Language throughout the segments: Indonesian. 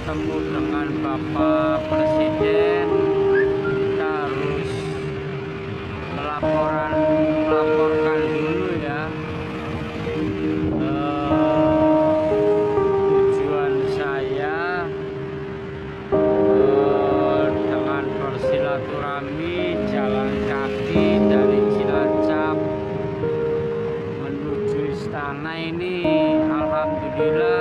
bertemu dengan Bapak Presiden, kita harus melaporkan dulu ya. Tujuan saya dengan bersilaturahmi jalan kaki dari Cilacap menuju istana ini, alhamdulillah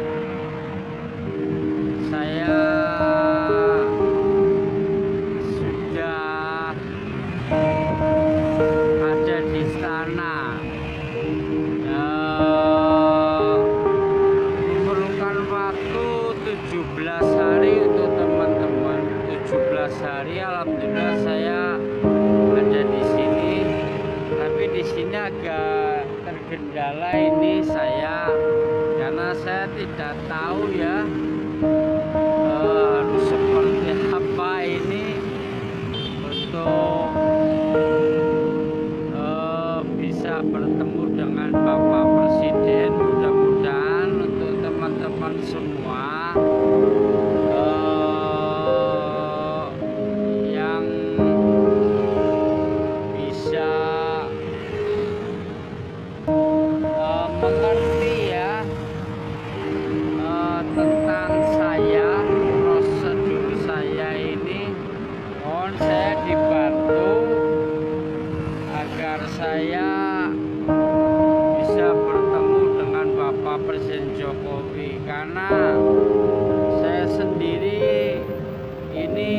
saya sudah ada di istana. Memerlukan waktu 17 hari untuk teman-teman. 17 hari alhamdulillah saya ada di sini. Tapi di sini agak terkendala ini saya, karena saya tidak tahu ya harus seperti apa ini untuk bisa bertemu dengan Bapak Presiden. Mudah-mudahan untuk teman-teman semua yang bisa mengerti ya tentang saya, prosedur saya ini. Mohon saya dibantu agar saya bisa bertemu dengan Bapak Presiden Jokowi, karena saya sendiri ini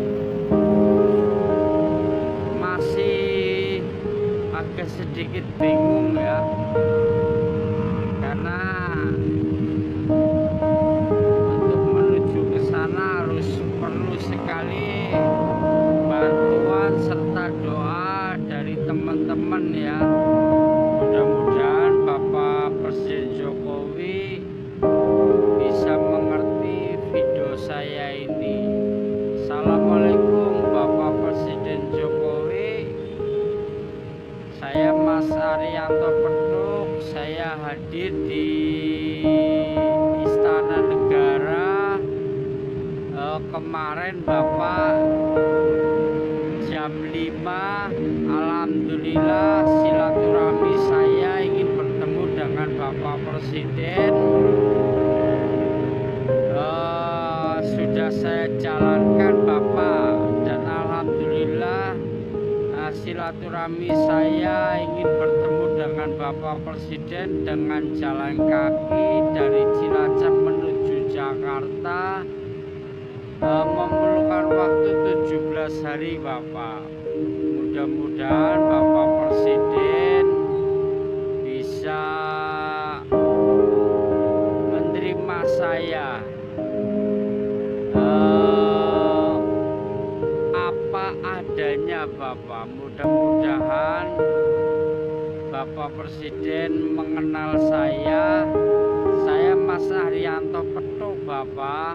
masih agak sedikit bingung ya, karena untuk menuju ke sana harus perlu sekali bantuan serta doa dari teman-teman ya. Mudah-mudahan Bapak Presiden Jokowi bisa mengerti video saya ini. Assalamualaikum Bapak Presiden Jokowi. Saya Mas Arianto Petuk. Saya hadir di Istana Negara. Kemarin Bapak jam 5, alhamdulillah silaturahmi saya ingin bertemu dengan Bapak Presiden sudah saya jalankan Bapak, dan alhamdulillah silaturahmi saya ingin bertemu dengan Bapak Presiden dengan jalan kaki dari Cilacap menuju Jakarta, memerlukan waktu 17 hari Bapak. Mudah-mudahan Bapak Presiden bisa menerima saya apa adanya Bapak. Mudah-mudahan Bapak Presiden mengenal saya Mas Arianto Petuk Bapak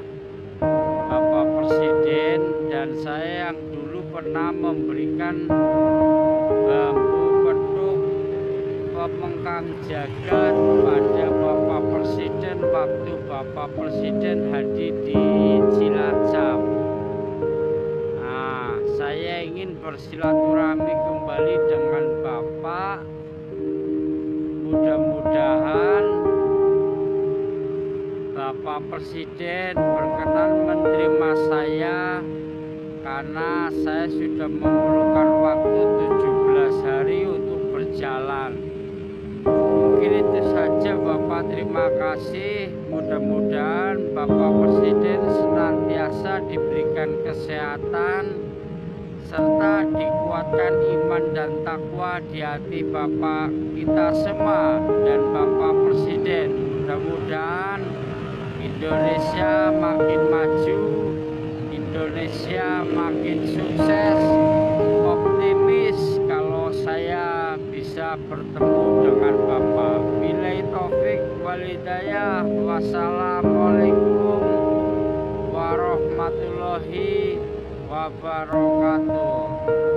Presiden, dan saya yang dulu pernah memberikan bambu petuk pemengkang jagat pada Bapak Presiden waktu Bapak Presiden hadir di Cilacap. Nah, saya ingin bersilaturahmi kembali dengan Bapak. Mudah-mudahan Bapak Presiden berkenan menerima saya, karena saya sudah memerlukan waktu 17 hari untuk berjalan. Mungkin itu saja Bapak, terima kasih. Mudah-mudahan Bapak Presiden senantiasa diberikan kesehatan serta dikuatkan iman dan takwa di hati Bapak kita semua dan Bapak Presiden. Mudah-mudahan Indonesia makin maju, Indonesia makin sukses. Optimis kalau saya bisa bertemu dengan Bapak. Billahi taufik wal hidayah. Wassalamualaikum warahmatullahi wabarakatuh.